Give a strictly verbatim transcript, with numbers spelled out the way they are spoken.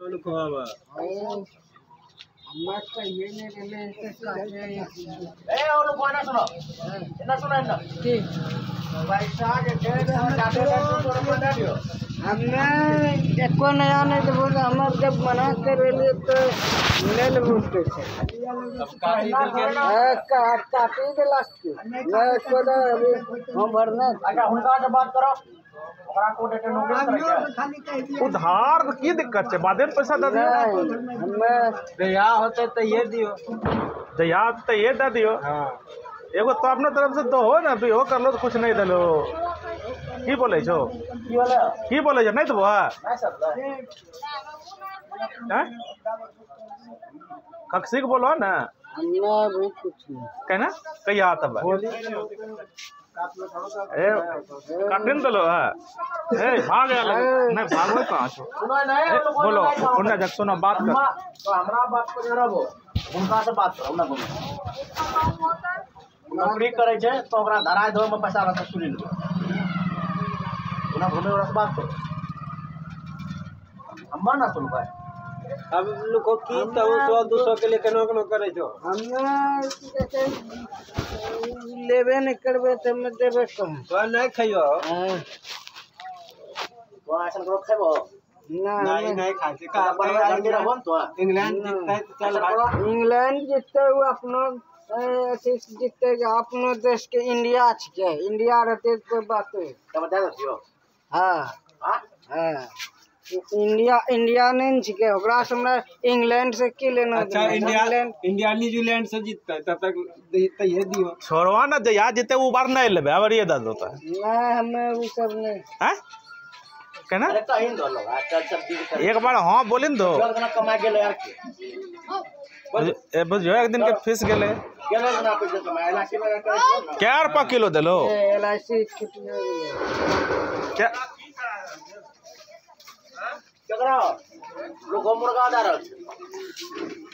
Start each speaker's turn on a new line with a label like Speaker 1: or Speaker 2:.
Speaker 1: लुकवावा
Speaker 2: हमार का ये नहीं रहले से काहे
Speaker 3: ए ओ लोग ना सुनो ना सुनो ना
Speaker 2: की
Speaker 3: पैसा के दे जाते तो रुपया दियो
Speaker 2: हमने एको नया नहीं तो बोल हमार जब मना कर लिए तो ले ले बोलते थे
Speaker 1: अब काटी के
Speaker 2: है का काटी के लास्ट मैं इसको तो अभी हम भरना
Speaker 3: अच्छा हुनका से बात करो ओकरा को डेटे नोटिस करे
Speaker 4: उधार की दिक्कत है बादे पैसा दे दियो
Speaker 2: हमें
Speaker 1: दया होते तो ये दियो
Speaker 4: दया तो ये दे दियो
Speaker 1: हाँ
Speaker 4: एगो तो अपने तरफ से तो हो ना भी हो कर लो तो कुछ नहीं दलो की बोले छो
Speaker 3: की बोले
Speaker 4: की बोले छो नहीं तो बुआ
Speaker 3: नहीं सब
Speaker 4: हैं कक्सी को बोलो ना
Speaker 2: हमने भी कुछ नहीं
Speaker 4: कहना कहिया तब ए काटिन दलो है ए भाग गया नहीं भागो कहां छो
Speaker 3: सुनो नहीं ओ लोग
Speaker 4: बोलो उन्ना जक सुनो बात कर
Speaker 3: तो हमरा बात को जरबो हुनका से बात करो ना बोलो नौकरी करे छे तो ओकरा धराय दो में पैसा रहता सुनी लो उना घूमे वाला से बात करो अम्मा ना सुन भाई
Speaker 1: अब लोग को की तो सौ दो सौ के लिए कनो कनो करे छो
Speaker 2: हमें जैसे लेबे नहीं करबे तो मैं देबे कहाँ
Speaker 1: तो नहीं खइयो
Speaker 3: तो ऐसा करो खेबो
Speaker 2: ना
Speaker 1: नहीं नहीं खाते का
Speaker 3: बनवा जल्दी रहो तो
Speaker 1: इंग्लैंड जीतता है तो चल भाई
Speaker 2: इंग्लैंड जीतते हुए अपनो अथी जीतते अपनो देश के इंडिया छिके इंडिया रहते तो बात है
Speaker 3: तब बता दो
Speaker 2: हाँ
Speaker 3: हां
Speaker 2: हाँ इंडिया इंडिया नहीं छिके ओकरा से हमरा इंग्लैंड से की लेना
Speaker 1: अच्छा इंडिया इंडिया न्यूजीलैंड से जीतता है तब तक तो ये दियो
Speaker 4: छोड़वा ना जया जीते वो बार नहीं लेबे अब ये दे देता है
Speaker 2: नहीं हमें वो सब नहीं
Speaker 4: हैं कहना
Speaker 3: अरे कहीं दो लोग अच्छा सब
Speaker 4: एक बार हाँ बोलिन दो
Speaker 3: कितना कमा गेले यार
Speaker 4: ए बस जो एक दिन के फीस गेले
Speaker 3: गेले ना पैसा कमा एलआईसी में कर
Speaker 4: क्या रुपया किलो देलो
Speaker 2: एल आई सी छुट्टी हो गई
Speaker 4: क्या
Speaker 3: क्या करो लोग मुर्गा दे रहे